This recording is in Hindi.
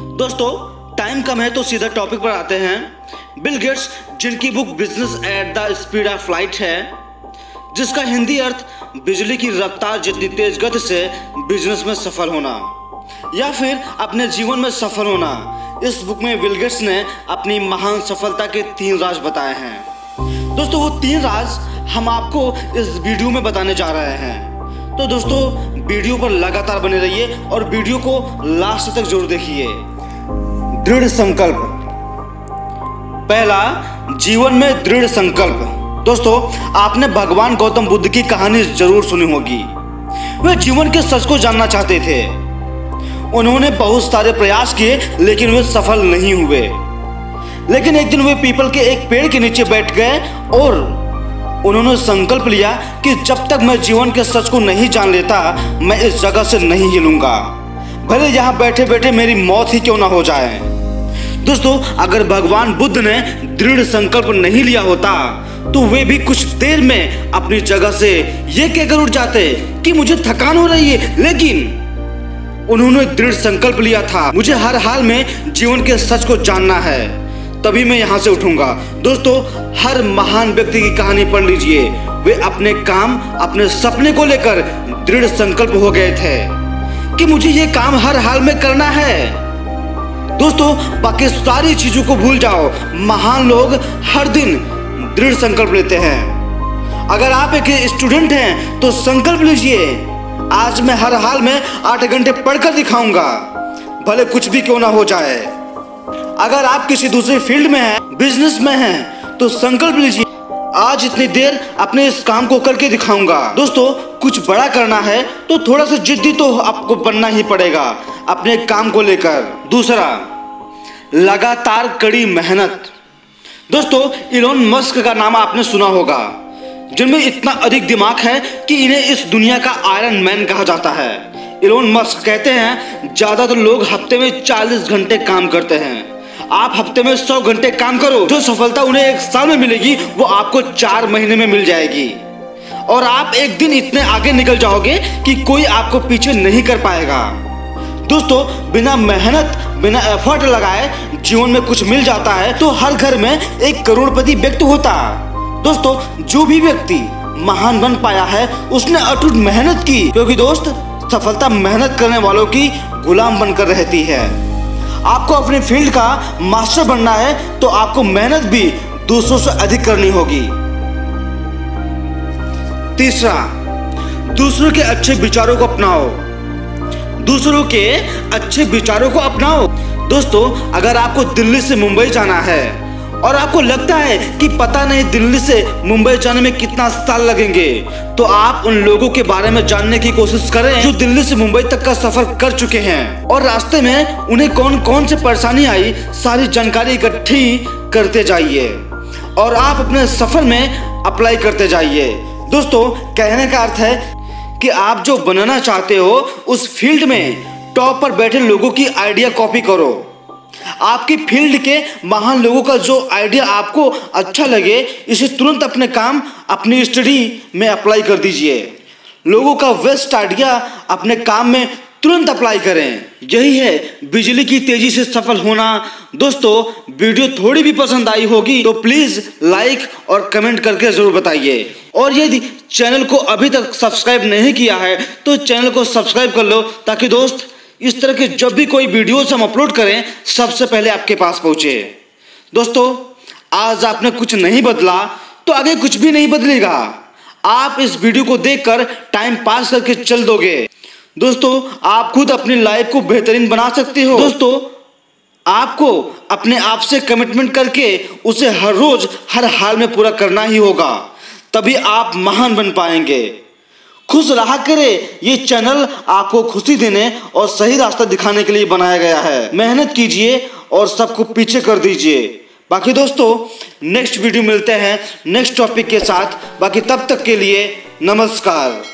दोस्तों टाइम कम है तो सीधा टॉपिक पर आते हैं। बिल गेट्स, जिनकी book business at the speed of light है, जिसका हिंदी अर्थ बिजली की रफ्तार जितनी तेज गति से बिजनेस में सफल होना या फिर अपने जीवन में सफल होना, इस बुक में बिल गेट्स ने अपनी महान सफलता के 3 राज बताए हैं। दोस्तों वो 3 राज हम आपको इस वीडियो में बताने जा रहे हैं। तो दोस्तों वीडियो पर लगातार बने रहिए और वीडियो को लास्ट तक जरूर देखिए। दृढ़ संकल्प। पहला, जीवन में दृढ़ संकल्प। दोस्तों आपने भगवान गौतम बुद्ध की कहानी जरूर सुनी होगी। वे जीवन के सच को जानना चाहते थे। उन्होंने बहुत सारे प्रयास किए लेकिन वे सफल नहीं हुए। लेकिन एक दिन वे पीपल के एक पेड़ के नीचे बैठ गए और उन्होंने संकल्प लिया कि जब तक मैं जीवन के सच को नहीं जान लेता मैं इस जगह से नहीं हिलूंगा, भले यहाँ बैठे बैठे मेरी मौत ही क्यों ना हो जाए। दोस्तों अगर भगवान बुद्ध ने दृढ़ संकल्प नहीं लिया होता तो वे भी कुछ देर में अपनी जगह से ये कहकर उठ जाते कि मुझे थकान हो रही है, लेकिन उन्होंने दृढ़ संकल्प लिया था मुझे हर हाल में जीवन के सच को जानना है, तभी मैं यहाँ से उठूंगा। दोस्तों हर महान व्यक्ति की कहानी पढ़ लीजिए, वे अपने काम अपने सपने को लेकर दृढ़ संकल्प हो गए थे कि मुझे ये काम हर हाल में करना है। दोस्तों बाकी सारी चीजों को भूल जाओ, महान लोग हर दिन दृढ़ संकल्प लेते हैं। अगर आप एक स्टूडेंट हैं तो संकल्प लीजिए, आज मैं हर हाल में 8 घंटे पढ़कर दिखाऊंगा, भले कुछ भी क्यों ना हो जाए। अगर आप किसी दूसरे फील्ड में हैं, बिजनेस में हैं, तो संकल्प लीजिए, आज इतनी देर अपने इस काम को करके दिखाऊंगा। दोस्तों कुछ बड़ा करना है तो थोड़ा सा जिद्दी तो आपको बनना ही पड़ेगा अपने काम को लेकर। दूसरा, लगातार कड़ी मेहनत। दोस्तों इलोन मस्क का नाम आपने सुना होगा, जिनमें इतना अधिक दिमाग है कि इन्हें इस दुनिया का आयरन मैन कहा जाता है। इलोन मस्क कहते हैं ज्यादातर लोग हफ्ते में 40 घंटे काम करते हैं, आप हफ्ते में 100 घंटे काम करो, जो सफलता उन्हें 1 साल में मिलेगी वो आपको 4 महीने में मिल जाएगी और आप एक दिन इतने आगे निकल जाओगे कि कोई आपको पीछे नहीं कर पाएगा। दोस्तों बिना मेहनत बिना एफर्ट लगाए जीवन में कुछ मिल जाता है तो हर घर में एक करोड़पति व्यक्ति होता। दोस्तों जो भी व्यक्ति महान बन पाया है उसने अटूट मेहनत की, क्योंकि दोस्त सफलता मेहनत करने वालों की गुलाम बनकर रहती है। आपको अपने फील्ड का मास्टर बनना है तो आपको मेहनत भी दूसरों से अधिक करनी होगी। तीसरा, दूसरों के अच्छे विचारों को अपनाओ। दूसरों के अच्छे विचारों को अपनाओ। दोस्तों अगर आपको दिल्ली से मुंबई जाना है और आपको लगता है कि पता नहीं दिल्ली से मुंबई जाने में कितना साल लगेंगे, तो आप उन लोगों के बारे में जानने की कोशिश करें जो दिल्ली से मुंबई तक का सफर कर चुके हैं और रास्ते में उन्हें कौन कौन से परेशानी आई, सारी जानकारी इकट्ठी करते जाइए और आप अपने सफर में अप्लाई करते जाइए। दोस्तों कहने का अर्थ है कि आप जो बनना चाहते हो उस फील्ड में टॉप पर बैठे लोगों की आइडिया कॉपी करो। आपकी फील्ड के महान लोगों का जो आइडिया आपको अच्छा लगे इसे तुरंत अपने काम अपनी स्टडी में अप्लाई कर दीजिए। लोगों का बेस्ट आइडिया अपने काम में तुरंत अप्लाई करें, यही है बिजली की तेजी से सफल होना। दोस्तों वीडियो थोड़ी भी पसंद आई होगी तो प्लीज लाइक और कमेंट करके जरूर बताइए, और यदि चैनल को अभी तक सब्सक्राइब नहीं किया है तो चैनल को सब्सक्राइब कर लो, ताकि दोस्त इस तरह के जब भी कोई वीडियोस हम अपलोड करें सबसे पहले आपके पास पहुंचे। दोस्तों आज आपने कुछ नहीं बदला तो आगे कुछ भी नहीं बदलेगा। आप इस वीडियो को देखकर टाइम पास करके चल दोगे। दोस्तों आप खुद अपनी लाइफ को बेहतरीन बना सकते हो। दोस्तों आपको अपने आप से कमिटमेंट करके उसे हर रोज हर हाल में पूरा करना ही होगा, तभी आप महान बन पाएंगे। खुश रहा करे, ये चैनल आपको खुशी देने और सही रास्ता दिखाने के लिए बनाया गया है। मेहनत कीजिए और सबको पीछे कर दीजिए। बाकी दोस्तों नेक्स्ट वीडियो मिलते हैं नेक्स्ट टॉपिक के साथ। बाकी तब तक के लिए नमस्कार।